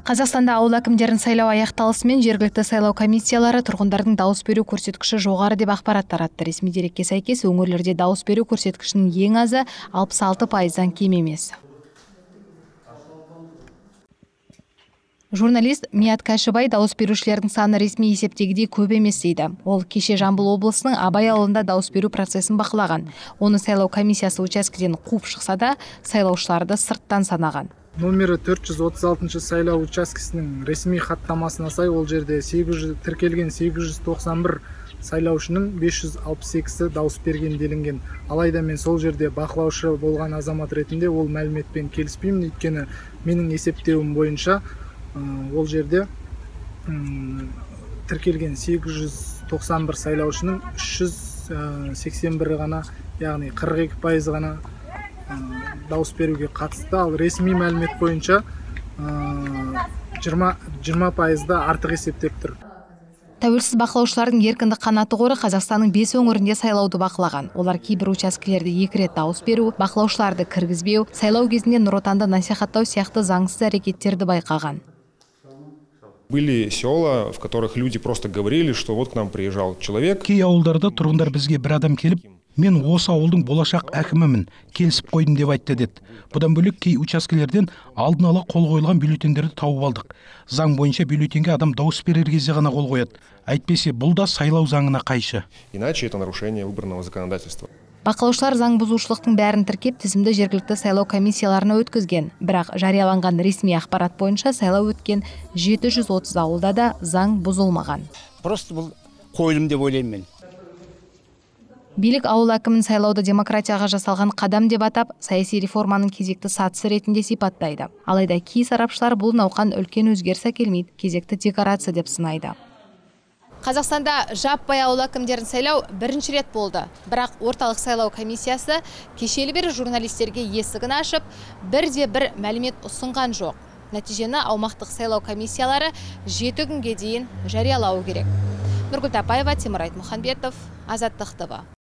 Қазақстанда ауыл әкімдерін сайлау аяқталысымен жергілікті сайлау комиссиялары тұрғындардың дауыс беру көрсеткіші жоғары деп ақпарат таратты. Ресми дерекке сәйкес өңірлерде дауыс беру көрсеткішінің ең азы 66%-дан кем емес. Журналист Мият Кәшібай дауыс берушілердің саны ресми есептегідей көп емес дейді. Ол кеше Жамбыл облысының Абай ауылында дауыс беру процесін бақылаған. Оны сайлау комиссиясы учаскеден қуып шықса да, сайлаушыларды сырттан санаған. Номері 436 сайлау учаскесінің ресми хаттамасына сай, ол жерде тіркелген 891 сайлаушының 562-сі дауыс берген делінген. Алайда мен сол жерде бақылаушы болған азамат ретінде ол мәліметпен келіспеймін, өйткені менің есептеуім бойынша ол жерде тіркелген 891 сайлаушының 381 ғана, яғни 42% ғана дауыс беруге қатысты. Ал ресми мәлімет бойынша 20%-да артық есептеп тұр. Тәуелсіз бақылаушылардың еркіндік қанаты қоры Қазақстанның 5 өңірінде сайлауды бақылаған. Олар кейбір учаскелерде 2 рет дауыс беру, бақылаушыларды кіргізбеу, сайлау кезінде Нұр Отанды насихаттау сияқты заңсыз әрекеттерді байқаған. Были села, в которых люди просто говорили, что вот к нам приезжал человек. Кей ауылдарда тұрғындар бізге бір адам келіп, мен осы ауылдың болашақ әкімімін, келісіп қойдым деп айтты деді. Бұдан бөлек кей учаскелерден алдын ала қол қойылған бюллетендерді тауып алдық. Заң бойынша бюллетенге адам дауыс берер кезде ғана қол қояды. Әйтпесе бұл да сайлау заңына қайшы. Иначе это нарушение выборного законодательства. Бақылаушылар заң бұзушылықтың бәрін тіркеп, тізімді жергілікті сайлау комиссияларына өткізген. Бірақ жарияланған ресми ақпарат бойынша сайлау өткен 730 ауылда да заң бұзылмаған. Просто бұл қойылым деп ойлаймын мен. Билік ауыл әкімін сайлауды демократияға жасалған қадам деп атап, саяси реформаның кезекті сатысы ретінде сипаттайды. Алайда кей сарапшылар бұл науқан үлкен өзгеріс әкелмейді, кезекті декорация деп сынайды. Қазақстанда жаппай ауыл әкімдерін сайлау бірінші рет болды. Бірақ орталық сайлау комиссиясы кешелі бері журналистерге есігін ашып, бірде-бір мәлімет ұсынған жоқ. Нәтижені аумақтық сайлау комиссиялары 7 күнге дейін жариялауы керек. Нұргүл Тапаева, Тимур Айтмұхамбетов, Азаттық ТВ.